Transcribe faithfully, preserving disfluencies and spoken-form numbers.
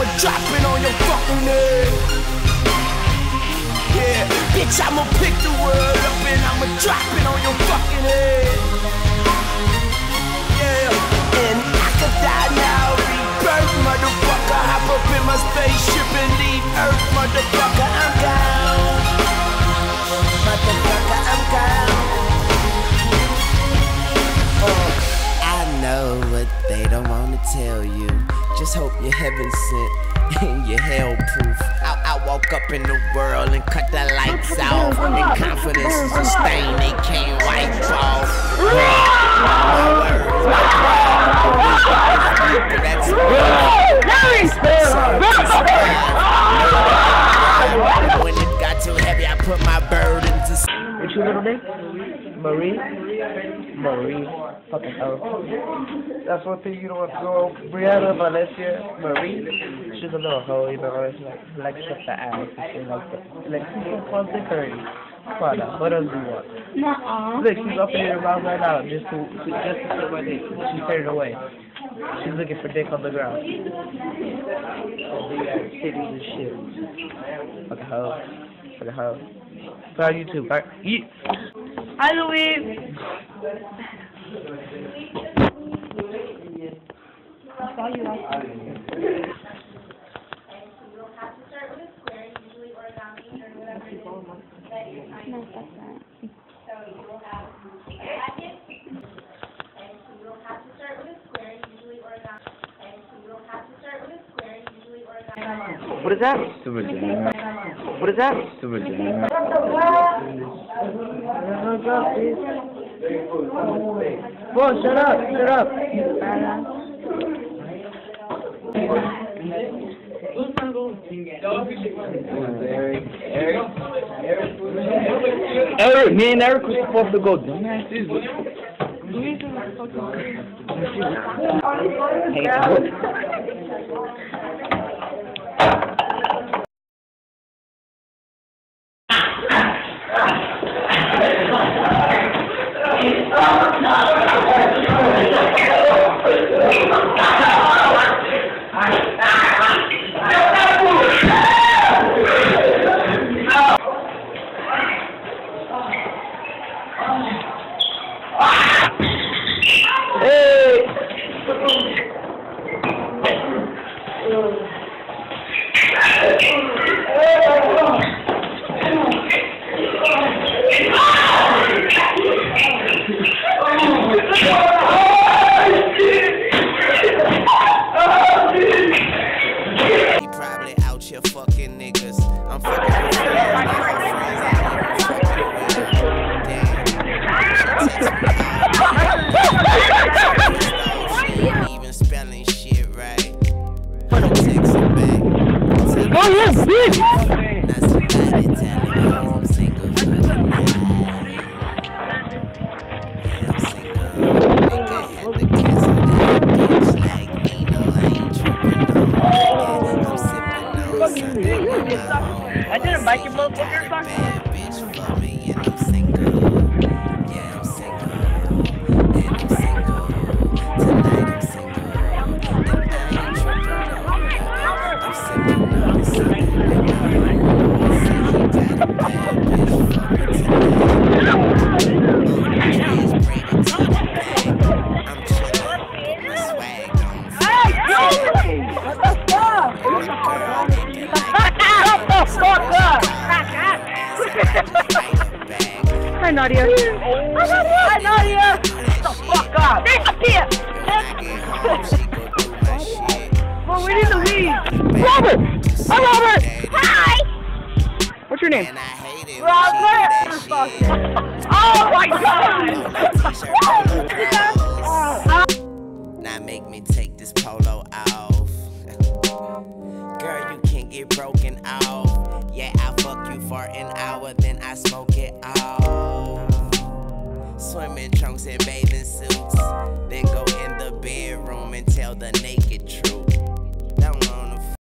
drop it on your fucking head. Yeah, bitch, I'ma pick the world up and I'ma drop it on your fucking head. Yeah, and I could die now, rebirth, motherfucker. Hop up in my spaceship and leave Earth, motherfucker. I'm gone, motherfucker. I'm gone. Uh, I know what they don't wanna tell you. Just hope you're heaven sent and you're hell proof. I, I woke up in the world and cut the lights off, and confidence is a stain they can't wipe off. That's when it got too heavy, I put my burden to. What's your little name? Marie? Marie. Fucking hell. That's one thing you don't want to go. Brianna, Valencia, Marie. She's a little hoe, you know. She like, like shut the ass and shit like that. Like, she's so content curry. Come on, what else do you want? Nuh-uh. Look, she's up in your mouth right now just to, to, just to sit my dick. She turned away. She's looking for dick on the ground. Titties and shit. Fucking hoe. Fucking hoe. Put on YouTube, right? Eat. Hi, Louise. I saw you last time. No, that's not. So you will have a bracket, and so you don't have to start with a square, usually origami, and so you don't have to start with a square, usually origami. What is that? Super jam. What is that? Super jam. Whoa, shut up, shut up. Eric, me and Eric were supposed to go dumbasses. I didn't bite your motherfucker. Hi, Nadia. Hi, Nadia. Shut the fuck up. Disappear. Well, we need to leave. Robert. Hi, Robert. Hi. What's your name? Robert. Oh my God. Now make me take this polo off. Girl, you can't get broken off. Yeah, I fuck you for an hour, then I smoke it off. Swimming trunks and bathing suits, then go in the bedroom and tell the naked truth.